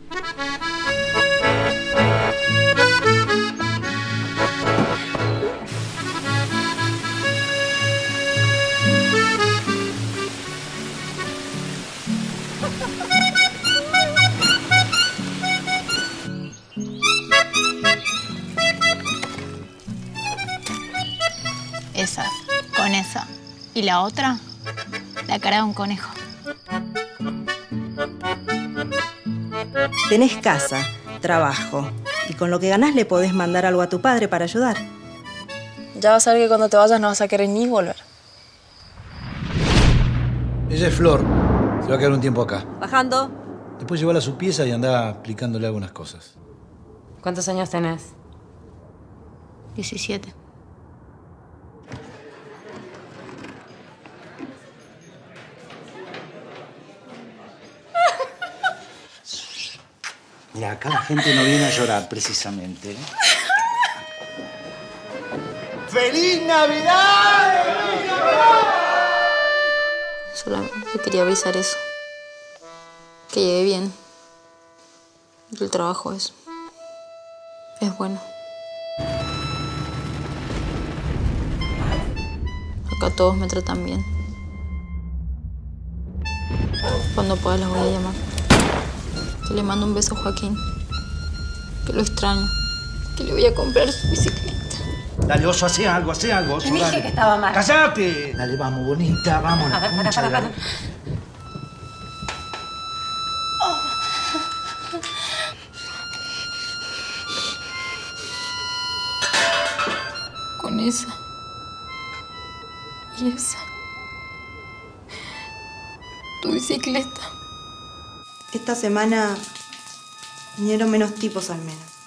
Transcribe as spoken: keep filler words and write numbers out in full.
Esa, con esa. Y la otra, la cara de un conejo. Tenés casa, trabajo, y con lo que ganás le podés mandar algo a tu padre para ayudar. Ya vas a ver que cuando te vayas no vas a querer ni volver. Ella es Flor. Se va a quedar un tiempo acá. Bajando. Después llevarla a su pieza y andá aplicándole algunas cosas. ¿Cuántos años tenés? diecisiete. Mira, acá la gente no viene a llorar, precisamente. ¡Feliz Navidad! ¡Feliz Navidad! Solamente quería avisar eso. Que llegué bien. Que el trabajo es... es bueno. Acá todos me tratan bien. Cuando pueda los voy a llamar. Que le mando un beso a Joaquín. Que lo extraño. Que le voy a comprar su bicicleta. Dale, Oso, hace algo, hace algo, Oso, Te dije dale. que estaba mal. ¡Cállate! Dale, vamos, bonita, vamos. A ver, para, para, para. Con esa. Y esa. Tu bicicleta. Esta semana vinieron menos tipos al menos.